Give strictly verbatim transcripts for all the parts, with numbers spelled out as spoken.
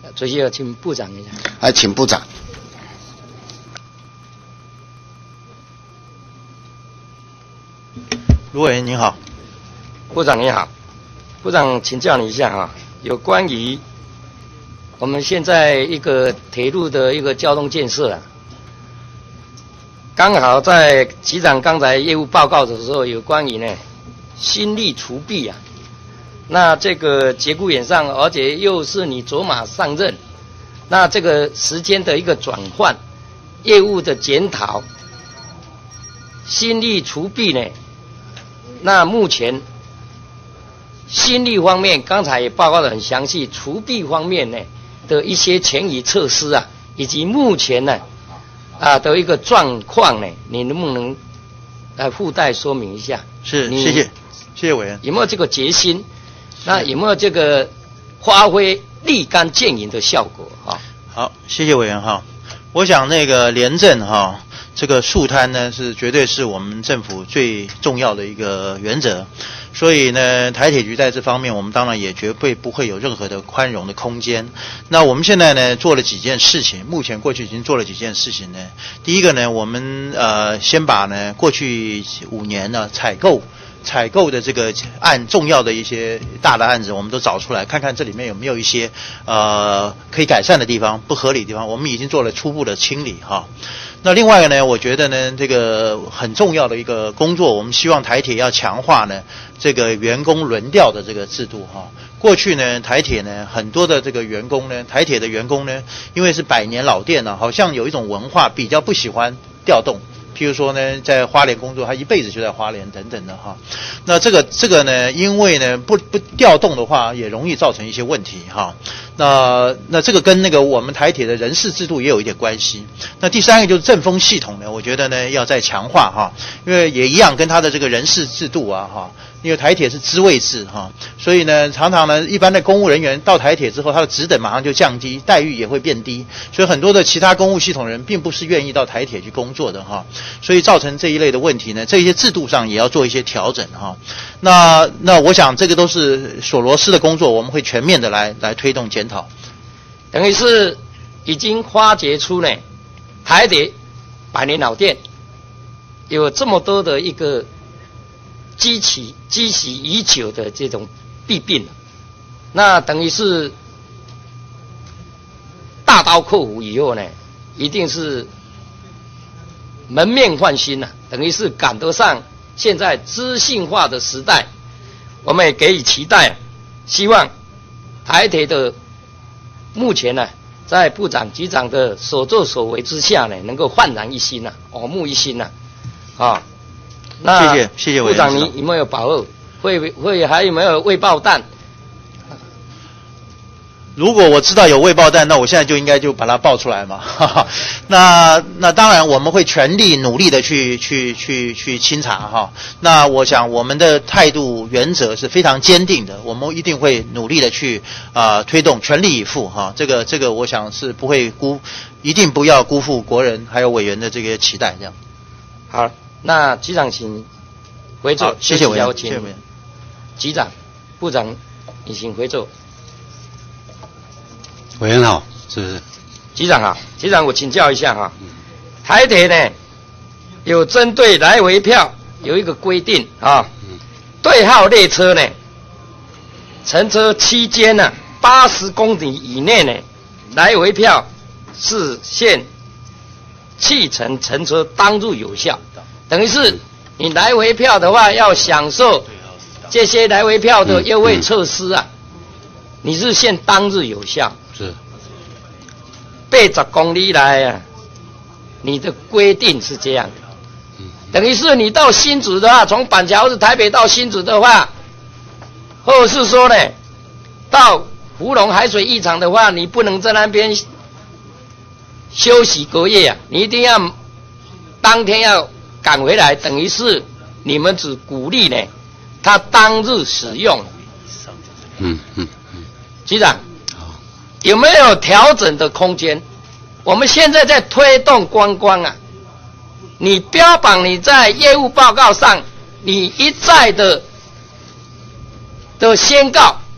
主席，请部长一下。 来，请部长。 卢委员您好。 部长你好。部长请教你一下哈，有关于我们现在一个铁路的一个交通建设啊，刚好在局长刚才业务报告的时候，有关于呢心力除弊啊，那这个节骨眼上，而且又是你走马上任，那这个时间的一个转换，业务的检讨，心力除弊呢，那目前心力方面，刚才也报告得很详细，除弊方面呢的一些前移措施啊，以及目前呢啊的一个状况呢，你能不能来附带说明一下？ 是，谢谢，谢谢委员。 有没有这个决心？那有没有这个发挥立竿见影的效果啊？ 好，谢谢委员哈。我想那个廉政哈，这个树摊呢是绝对是我们政府最重要的一个原则。所以呢，台铁局在这方面，我们当然也绝对不会有任何的宽容的空间。那我们现在呢，做了几件事情，目前过去已经做了几件事情呢。第一个呢，我们呃先把呢过去五年呢采购采购的这个案重要的一些大的案子，我们都找出来，看看这里面有没有一些呃可以改善的地方、不合理的地方，我们已经做了初步的清理哈。那另外一个呢，我觉得呢，这个很重要的一个工作，我们希望台铁要强化呢这个员工轮调的这个制度哈。过去呢，台铁呢很多的这个员工呢，台铁的员工呢，因为是百年老店呢，好像有一种文化比较不喜欢调动。譬如说呢，在花莲工作，他一辈子就在花莲等等的哈。那这个这个呢，因为呢不不调动的话，也容易造成一些问题哈。那那这个跟那个我们台铁的人事制度也有一点关系。那第三个就是政风系统呢，我觉得呢要再强化哈，因为也一样跟他的这个人事制度啊哈。因为台铁是资位制哈，所以呢，常常呢，一般的公务人员到台铁之后，他的职等马上就降低，待遇也会变低，所以很多的其他公务系统人并不是愿意到台铁去工作的哈，所以造成这一类的问题呢，这些制度上也要做一些调整哈。那那我想这个都是索罗斯的工作，我们会全面的来来推动检讨。 等于是已经发掘出呢，台铁百年老店有这么多的一个积起积习已久的这种弊病，那等于是大刀阔斧以后呢，一定是门面换新了、啊，等于是赶得上现在资讯化的时代，我们也给予期待，希望台铁的目前呢，在部长局长的所作所为之下呢，能够焕然一新啊，耳目一新啊，啊。那谢谢谢谢委员。 部长，你有没有把握？会会还有没有未爆弹？ 如果我知道有未爆弹，那我现在就应该就把它爆出来嘛。哈哈，那那当然我们会全力努力的去去去去清查哈。那我想我们的态度原则是非常坚定的，我们一定会努力的去啊、呃、推动，全力以赴哈。这个这个我想是不会辜，一定不要辜负国人还有委员的这个期待这样。 好。那局长请回座， 谢谢委员， 谢谢委员。局长、部长，你请回座。 委员好，是不是？ 局长好，局长我请教一下哈，台铁呢有针对来回票有一个规定啊，对号列车呢，乘车期间呢八十公里以内呢，来回票是限弃乘乘车当日有效。等于是你来回票的话，要享受这些来回票的优惠措施啊，你是限当日有效。 是。 八十公里来啊，你的规定是这样的。等于是你到新竹的话，从板桥至台北到新竹的话，或者是说呢，到福隆海水浴场的话，你不能在那边休息隔夜啊，你一定要当天要赶回来，等于是你们只鼓励呢，他当日使用。 嗯嗯嗯。 局长，有没有调整的空间？我们现在在推动观光啊，你标榜你在业务报告上，你一再的的宣告，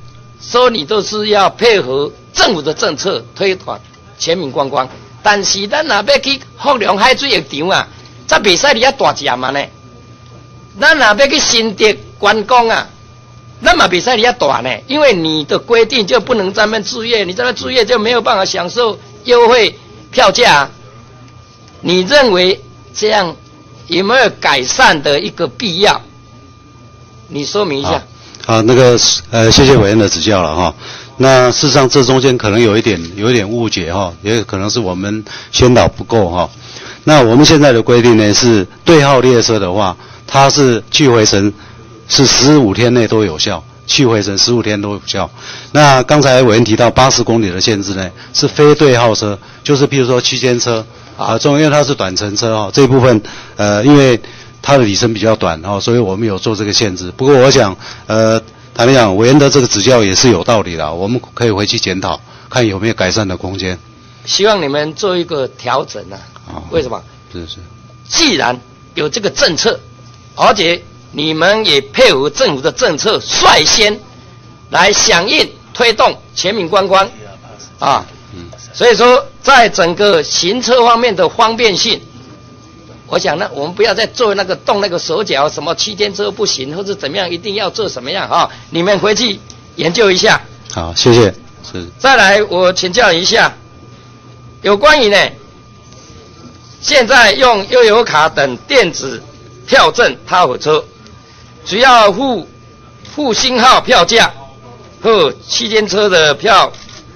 说你都是要配合政府的政策推广全民观光，但是咱若要去福隆海水浴场啊，则袂使伫遐大只嘛呢。咱若要去新竹观光啊，那么比赛你要短呢，因为你的规定就不能在那边住业，你在那边住业就没有办法享受优惠票价、啊。你认为这样有没有改善的一个必要？你说明一下。 好，那个呃，谢谢委员的指教了哈。那事实上这中间可能有一点有一点误解哈，也可能是我们宣导不够哈。那我们现在的规定呢是对号列车的话，它是去回程是十五天内都有效，去回程十五天都有效。那刚才委员提到八十公里的限制呢，是非对号车，就是譬如说区间车啊，中因为它是短程车哈，这一部分呃因为它的里程比较短哦，所以我们有做这个限制。不过我想呃坦白讲，委员的这个指教也是有道理的，我们可以回去检讨，看有没有改善的空间。 希望你们做一个调整啊。为什么？ 是是。 既然有这个政策，而且你们也配合政府的政策，率先来响应推动全民观光啊。嗯。所以说，在整个行车方面的方便性，我想呢，我们不要再做那个动那个手脚，什么区间车不行，或者怎么样，一定要做什么样啊？你们回去研究一下。 好，谢谢。是。 再来，我请教一下，有关于呢，现在用悠游卡等电子票证搭火车，只要付付星号票价和区间车的票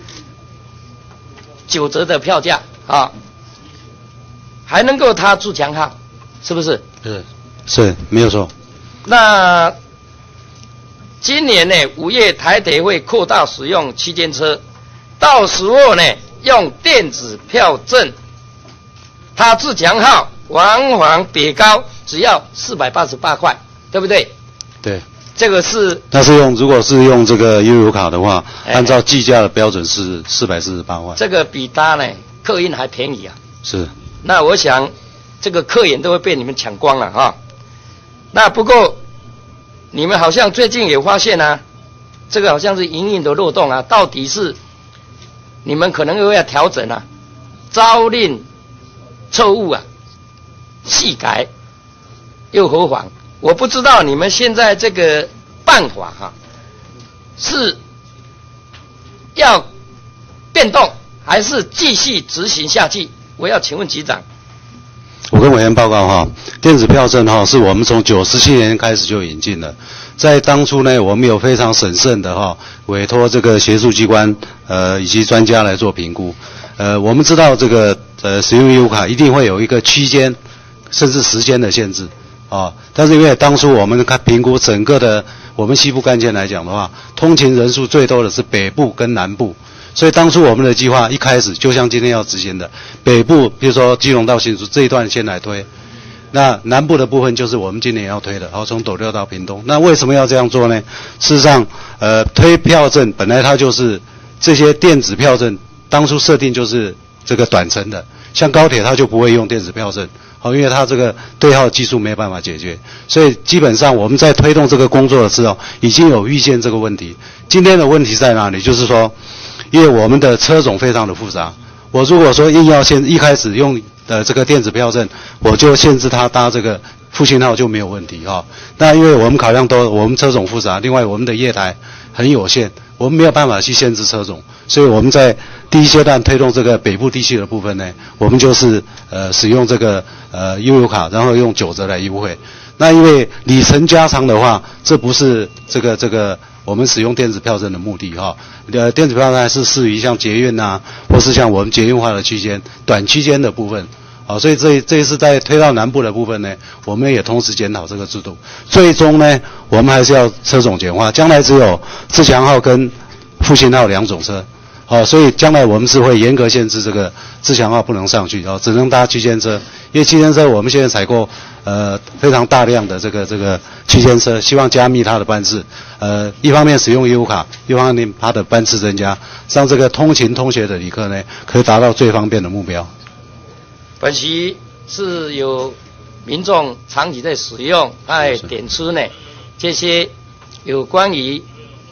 九折的票价啊。还能够他自强号，是不是？ 是，是没有错。 那今年呢，五月台铁会扩大使用区间车，到时候呢，用电子票证，他自强号往返北高只要四百八十八块，对不对？ 对。 这个是。 那是用，如果是用这个悠游卡的话，哎、按照计价的标准是四百四十八块。 这个比搭呢客运还便宜啊。 是。 那我想，这个客源都会被你们抢光了哈。那不过，你们好像最近也发现啊，这个好像是营运的漏洞啊，到底是你们可能又要调整啊，朝令错误啊，细改又何妨？我不知道你们现在这个办法哈、啊，是要变动还是继续执行下去？我要请问局长， 我跟委员报告哈，电子票证哈是我们从九十七年开始就引进了，在当初呢，我们有非常审慎的哈委托这个协助机关呃以及专家来做评估，呃我们知道这个呃使用悠游卡一定会有一个区间甚至时间的限制啊，但是因为当初我们看评估整个的我们西部干线来讲的话，通勤人数最多的是北部跟南部。所以当初我们的计划一开始就像今天要执行的，北部比如说基隆到新竹这一段先来推，那南部的部分就是我们今年要推的，然后从斗六到屏东。那为什么要这样做呢？事实上，呃，推票证本来它就是这些电子票证，当初设定就是这个短程的，像高铁它就不会用电子票证，好，因为它这个对号技术没有办法解决，所以基本上我们在推动这个工作的时候，已经有预见这个问题。今天的问题在哪里？就是说。因为我们的车种非常的复杂，我如果说硬要先一开始用的这个电子票证，我就限制它搭这个复兴号就没有问题哈、哦。那因为我们考量到我们车种复杂，另外我们的业台很有限，我们没有办法去限制车种，所以我们在第一阶段推动这个北部地区的部分呢，我们就是呃使用这个呃悠游卡，然后用九折来优惠。那因为里程加长的话，这不是这个这个。我们使用电子票证的目的哈，呃，电子票证还是适于像捷运呐、啊，或是像我们捷运化的区间、短区间的部分，好，所以这这一次在推到南部的部分呢，我们也同时检讨这个制度，最终呢，我们还是要车种简化，将来只有自强号跟复兴号两种车，好，所以将来我们是会严格限制这个自强号不能上去，哦，只能搭区间车，因为区间车我们现在采购呃非常大量的这个这个区间车，希望加密它的班次。呃，一方面使用悠游卡，一方面它的班次增加，让这个通勤通学的旅客呢，可以达到最方便的目标。 本席是有民众长期在使用，哎，点出呢这些有关于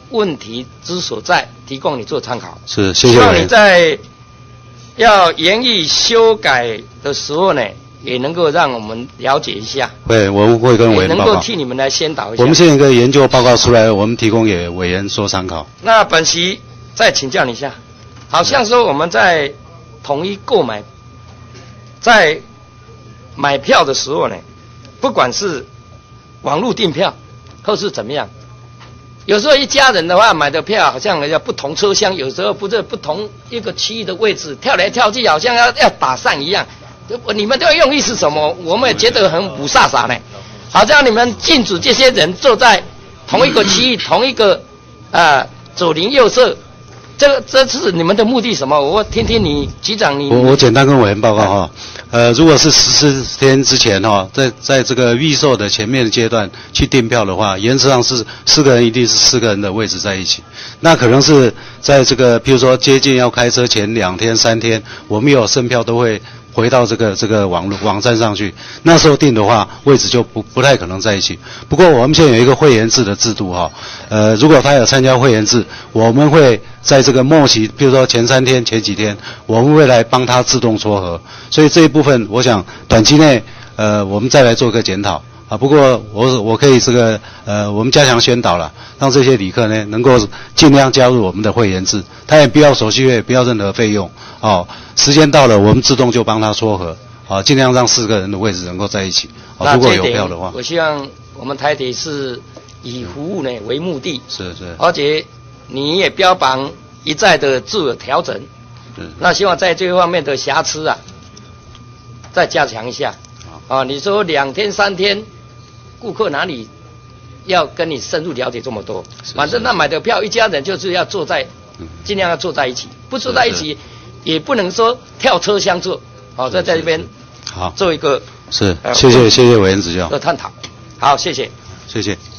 问题之所在，提供你做参考。 是，谢谢希望你委员。 在要研议修改的时候呢，也能够让我们了解一下， 会，我们会跟委也能够员报告。 替你们来先导一下。 我们现在有一个研究报告出来，我们提供给委员做参考。 那本席再请教你一下，好像说我们在统一购买，在买票的时候呢，不管是网络订票或是怎么样，有时候一家人的话买的票好像要不同车厢，有时候不是不同一个区域的位置，跳来跳去好像要要打散一样。你们的用意是什么？我们也觉得很不飒飒呢，好像你们禁止这些人坐在同一个区域、同一个啊、呃、左邻右舍。这个这是你们的目的什么？我听听你局长你。 我我简单跟委员报告哈，呃，如果是十四天之前哈，在在这个预售的前面的阶段去订票的话，原则上是四个人一定是四个人的位置在一起。那可能是在这个譬如说接近要开车前两天三天，我们有剩票都会回到这个这个网络网站上去，那时候订的话，位置就不不太可能在一起。不过我们现在有一个会员制的制度哈，呃，如果他有参加会员制，我们会在这个末期，比如说前三天、前几天，我们会来帮他自动撮合。所以这一部分，我想短期内，呃，我们再来做个检讨啊。不过我我可以这个呃，我们加强宣导了，让这些旅客呢能够尽量加入我们的会员制，他也不要手续费，不要任何费用哦。时间到了，我们自动就帮他撮合，啊，尽量让四个人的位置能够在一起。啊，如果有票的话， 我希望我们台铁是以服务呢为目的， 是是， 而且你也标榜一再的自我调整， 是那希望在这方面的瑕疵啊，再加强一下。啊，你说两天三天，顾客哪里要跟你深入了解这么多？反正那买的票，一家人就是要坐在，尽量要坐在一起，不坐在一起。也不能说跳车厢坐，好、哦，在在这边好做一个是， 呃、 谢谢谢谢委员指教的探讨，好，谢谢， 谢谢。